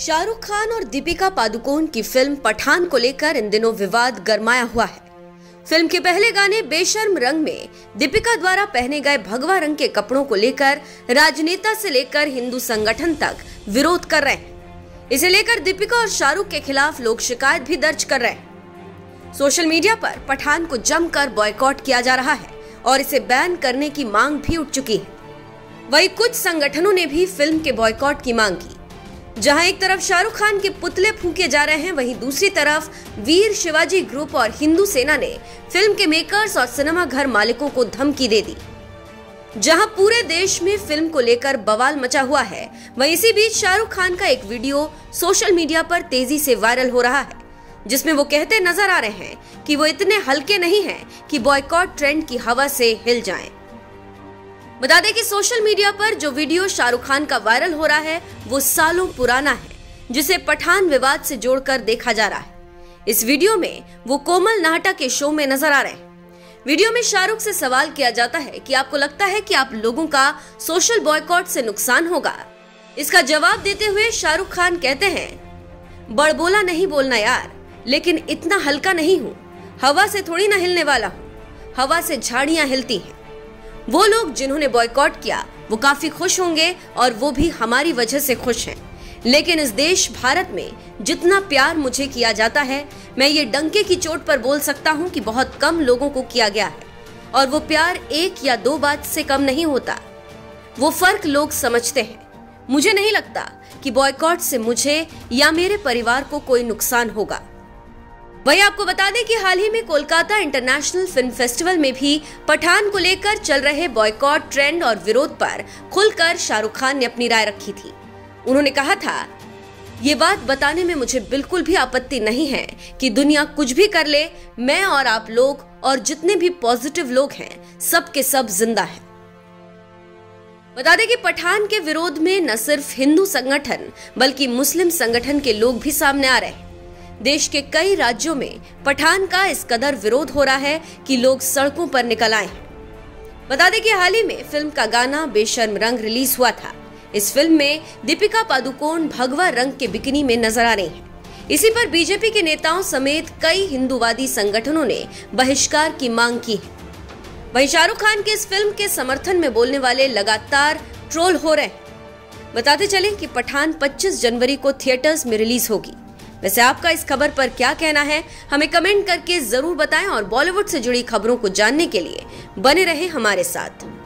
शाहरुख खान और दीपिका पादुकोण की फिल्म पठान को लेकर इन दिनों विवाद गरमाया हुआ है। फिल्म के पहले गाने बेशर्म रंग में दीपिका द्वारा पहने गए भगवा रंग के कपड़ों को लेकर राजनेता से लेकर हिंदू संगठन तक विरोध कर रहे हैं। इसे लेकर दीपिका और शाहरुख के खिलाफ लोग शिकायत भी दर्ज कर रहे हैं। सोशल मीडिया पर पठान को जमकर बॉयकॉट किया जा रहा है और इसे बैन करने की मांग भी उठ चुकी है। वहीं कुछ संगठनों ने भी फिल्म के बॉयकॉट की मांग की। जहां एक तरफ शाहरुख खान के पुतले फूके जा रहे हैं, वहीं दूसरी तरफ वीर शिवाजी ग्रुप और हिंदू सेना ने फिल्म के मेकर्स और सिनेमा घर मालिकों को धमकी दे दी। जहां पूरे देश में फिल्म को लेकर बवाल मचा हुआ है, वहीं इसी बीच शाहरुख खान का एक वीडियो सोशल मीडिया पर तेजी से वायरल हो रहा है, जिसमें वो कहते नजर आ रहे हैं कि वो इतने हल्के नहीं हैं कि बॉयकॉट ट्रेंड की हवा से हिल जाएं। बता दें कि सोशल मीडिया पर जो वीडियो शाहरुख खान का वायरल हो रहा है वो सालों पुराना है, जिसे पठान विवाद से जोड़कर देखा जा रहा है। इस वीडियो में वो कोमल नाहटा के शो में नजर आ रहे हैं। वीडियो में शाहरुख से सवाल किया जाता है कि आपको लगता है कि आप लोगों का सोशल बॉयकॉट से नुकसान होगा। इसका जवाब देते हुए शाहरुख खान कहते हैं, बड़बोला नहीं बोलना यार, लेकिन इतना हल्का नहीं हूँ। हवा से थोड़ी ना हिलने वाला हूँ, हवा से झाड़ियां हिलती हैं। वो लोग जिन्होंने बॉयकॉट किया वो काफी खुश होंगे और वो भी हमारी वजह से खुश हैं। लेकिन इस देश भारत में जितना प्यार मुझे किया जाता है, मैं ये डंके की चोट पर बोल सकता हूँ कि बहुत कम लोगों को किया गया है, और वो प्यार एक या दो बात से कम नहीं होता। वो फर्क लोग समझते हैं। मुझे नहीं लगता कि बॉयकॉट से मुझे या मेरे परिवार को कोई नुकसान होगा। वहीं आपको बता दें कि हाल ही में कोलकाता इंटरनेशनल फिल्म फेस्टिवल में भी पठान को लेकर चल रहे बॉयकॉट ट्रेंड और विरोध पर खुलकर शाहरुख खान ने अपनी राय रखी थी। उन्होंने कहा था, ये बात बताने में मुझे बिल्कुल भी आपत्ति नहीं है कि दुनिया कुछ भी कर ले, मैं और आप लोग और जितने भी पॉजिटिव लोग हैं सब के सब जिंदा हैं। बता दें कि पठान के विरोध में न सिर्फ हिंदू संगठन बल्कि मुस्लिम संगठन के लोग भी सामने आ रहे हैं। देश के कई राज्यों में पठान का इस कदर विरोध हो रहा है कि लोग सड़कों पर निकल आए हैं। बता दें कि हाल ही में फिल्म का गाना बेशर्म रंग रिलीज हुआ था। इस फिल्म में दीपिका पादुकोण भगवा रंग के बिकिनी में नजर आ रही हैं। इसी पर बीजेपी के नेताओं समेत कई हिंदूवादी संगठनों ने बहिष्कार की मांग की है। वहीं शाहरुख खान के इस फिल्म के समर्थन में बोलने वाले लगातार ट्रोल हो रहे हैं। बताते चलें कि पठान 25 जनवरी को थिएटर्स में रिलीज होगी। वैसे आपका इस खबर पर क्या कहना है, हमें कमेंट करके जरूर बताएं और बॉलीवुड से जुड़ी खबरों को जानने के लिए बने रहें हमारे साथ।